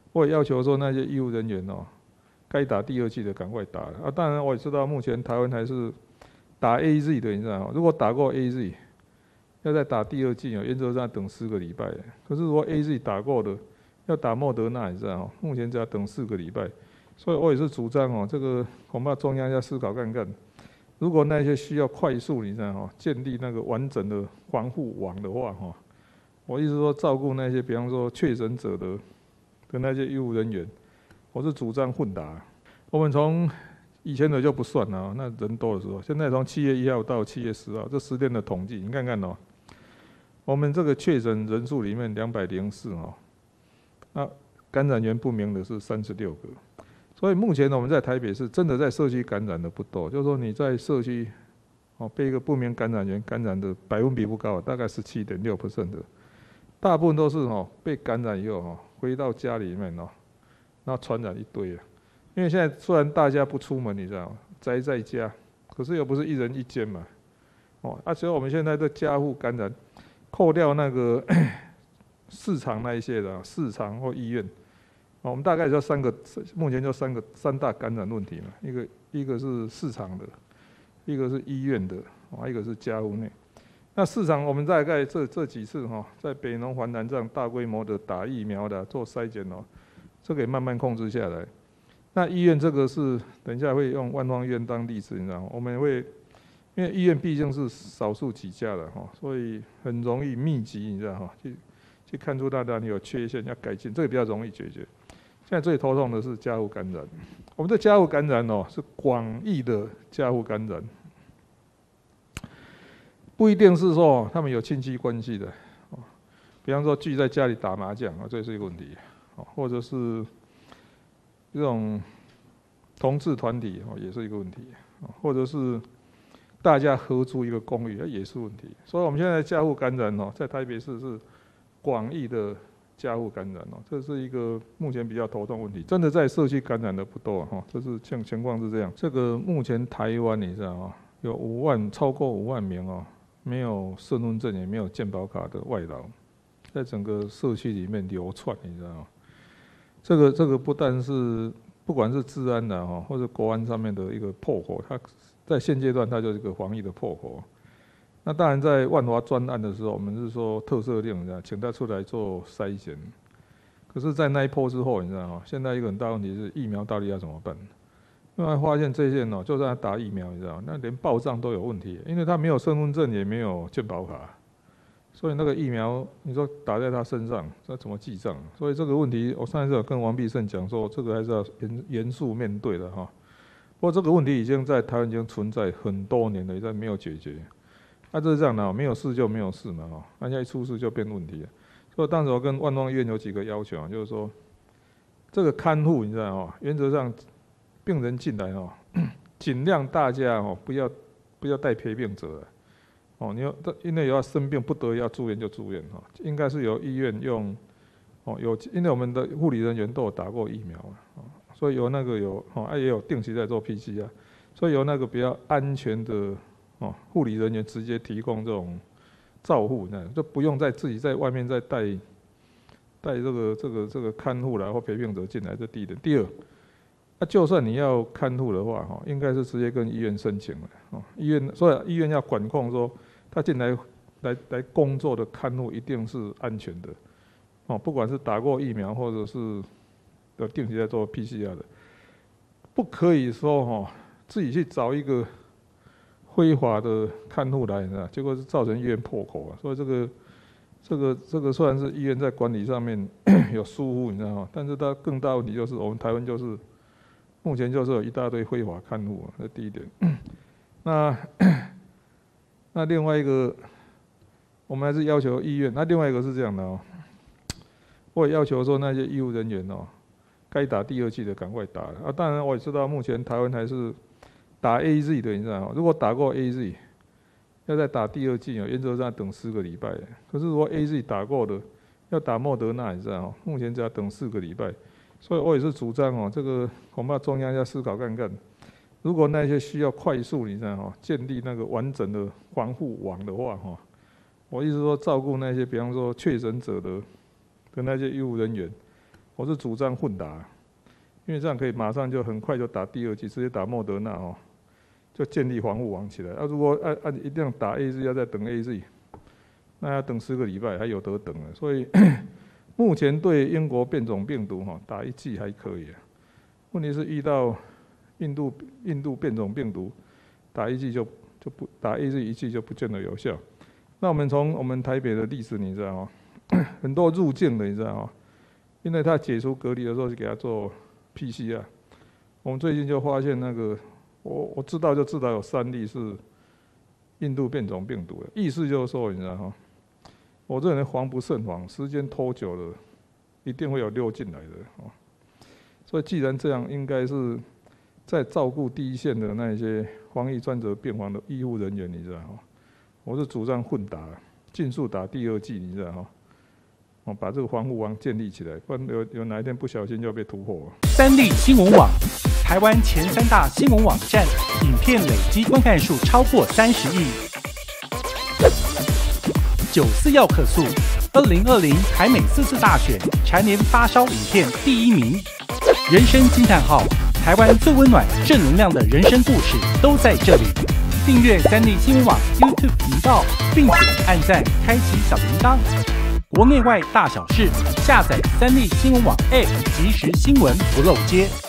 我也要求说那些医务人员该打第二剂的赶快打啊。当然我也知道目前台湾还是打 AZ 的，你知道吗？如果打过 AZ， 要再打第二剂原则上等4个礼拜。可是如果 AZ 打过的，要打莫德纳，你知道目前只要等4个礼拜。所以我也是主张这个恐怕中央要思考看看，如果那些需要快速，你知道建立那个完整的防护网的话我意思说照顾那些比方说确诊者的那些医务人员，我是主张混打。我们从以前的就不算了，那人多的时候，现在从7月1号到7月10号这10天的统计，你看看我们这个确诊人数里面204那感染源不明的是36个。所以目前我们在台北市真的在社区感染的不多，就是说你在社区被一个不明感染源感染的百分比不高，大概17.6% 的，大部分都是被感染以后回到家里面那传染一堆啊。因为现在虽然大家不出门，你知道吗？宅在家，可是又不是一人一间嘛而且我们现在的家户感染，扣掉那个市场那一些的市场或医院。我们大概就目前就三大感染问题嘛，一个是市场的，一个是医院的，一个是家户内。那市场我们大概这几次在北农环南这样大规模的打疫苗的做筛检这个也慢慢控制下来。那医院这个是等一下会用万芳医院当例子，你知道吗？我们会因为医院毕竟是少数几家的所以很容易密集，你知道吗？去看出大家你有缺陷要改进，这个比较容易解决。现在最头痛的是家户感染，我们的家户感染是广义的家户感染，不一定是说他们有亲戚关系的比方说聚在家里打麻将这是一个问题或者是这种同志团体也是一个问题或者是大家合租一个公寓也是问题。所以我们现在家户感染在台北市是广义的家户感染这是一个目前比较头痛问题，真的在社区感染的不多这是情况是这样。这个目前台湾你知道有超过5万名没有身份证也没有健保卡的外劳，在整个社区里面流窜，你知道吗？这个不但是不管是治安的或者国安上面的一个破口，它在现阶段它就是一个防疫的破口。那当然，在万华专案的时候，我们是说特赦令，请他出来做筛检。可是，在那一波之后，你知道吗？现在一个很大问题是疫苗到底要怎么办？因为发现这些就算他打疫苗，你知道，那连报账都有问题，因为他没有身份证，也没有健保卡，所以那个疫苗你说打在他身上，这怎么记账？所以这个问题，我上一次有跟王必胜讲说，这个还是要严肃面对的不过这个问题已经在台湾已经存在很多年了，但没有解决。就是这样的没有事就没有事嘛现在一出事就变问题了。所以当时我跟万芳医院有几个要求就是说，这个看护你知道原则上病人进来尽量大家不要带陪病者你因为要生病不得要住院就住院应该是由医院用因为我们的护理人员都有打过疫苗所以有那个也有定期在做 PCR， 所以有那个比较安全的护理人员直接提供这种照护，就不用自己在外面再带这个看护或陪病者进来，这第一点。第二，就算你要看护的话应该是直接跟医院申请的所以医院要管控说他进来工作的看护一定是安全的不管是打过疫苗或者是有定期在做 PCR 的，不可以说自己去找一个非法的看护来结果是造成医院破口所以这个虽然是医院在管理上面有疏忽，你知道吗？但是它更大问题就是我们台湾就是目前就是有一大堆非法看护这第一点。那另外一个，我们还是要求医院。那另外一个是这样的我也要求说那些医务人员该打第二剂的赶快打当然我也知道目前台湾还是打 AZ 的，你知道吗？如果打过 AZ， 要再打第二剂原则上等4个礼拜。可是如果 AZ 打过的，要打莫德纳，你知道目前只要等4个礼拜。所以我也是主张这个恐怕中央要思考看看，如果那些需要快速，你知道建立那个完整的防护网的话我意思说照顾那些比方说确诊者的那些医务人员， 我是主张混打，因为这样可以马上就很快就打第2剂，直接打莫德纳哦，就建立防护网起来。如果一定要打 AZ， 要再等 AZ， 那要等10个礼拜，还有得等了。所以目前对英国变种病毒打1剂还可以，问题是遇到印度变种病毒，打1剂就不打 AZ 1剂就不见得有效。那我们从我们台北的例子，你知道吗？很多入境的，你知道吗？因为他解除隔离的时候，就给他做 PCR。我们最近就发现那个，我知道就至少有3例是印度变种病毒的，意思就是说，你知道吗？我这人防不胜防，时间拖久了，一定会有溜进来的哦。所以既然这样，应该是在照顾第一线的那些防疫专责病房的医护人员，你知道吗？我是主张混打，尽速打第2剂，你知道吗？把这个防护网建立起来，不然有哪一天不小心就被突破了。 三立新闻网，台湾前3大新闻网站，影片累积观看数超过30亿。94要客诉，2020台美4次大选蝉联发烧影片第1名。人生惊叹号，台湾最温暖正能量的人生故事都在这里。订阅三立新闻网 YouTube 频道，并且按赞开启小铃铛。国内外大小事，下载三立新闻网 App， 即时新闻不漏接。